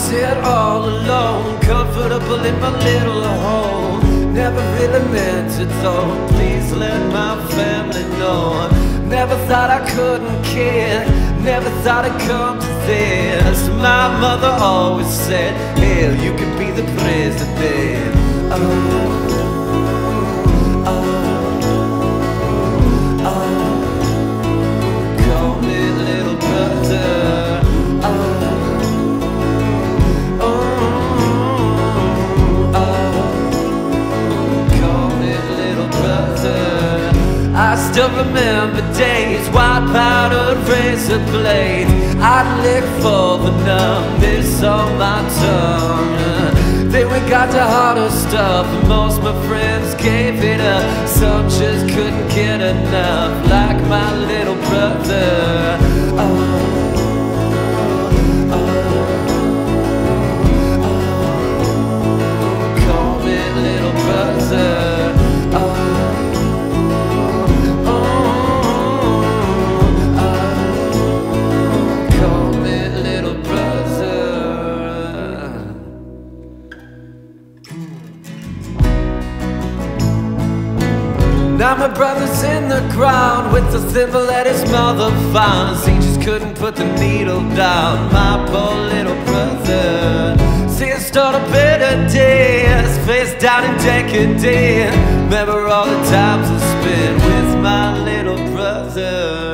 sit all alone, comfortable in my little home. Never really meant it though, please let my family know. Never thought I couldn't care, never thought I'd come to this. My mother always said, hell, you can be the president. Oh. I still remember days, white powdered razor blades. I'd lick for the numbness on my tongue. Then we got to harder stuff, and most of my friends gave it up. Some just couldn't get enough, like my little brother. Call me little brother. Now my brother's in the ground with the thimble that his mother found. He just couldn't put the needle down, my poor little brother. See, it started a better days, face down in decadence. Remember all the times I spent with my little brother.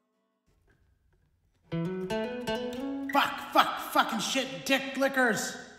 Fucking shit, dick lickers.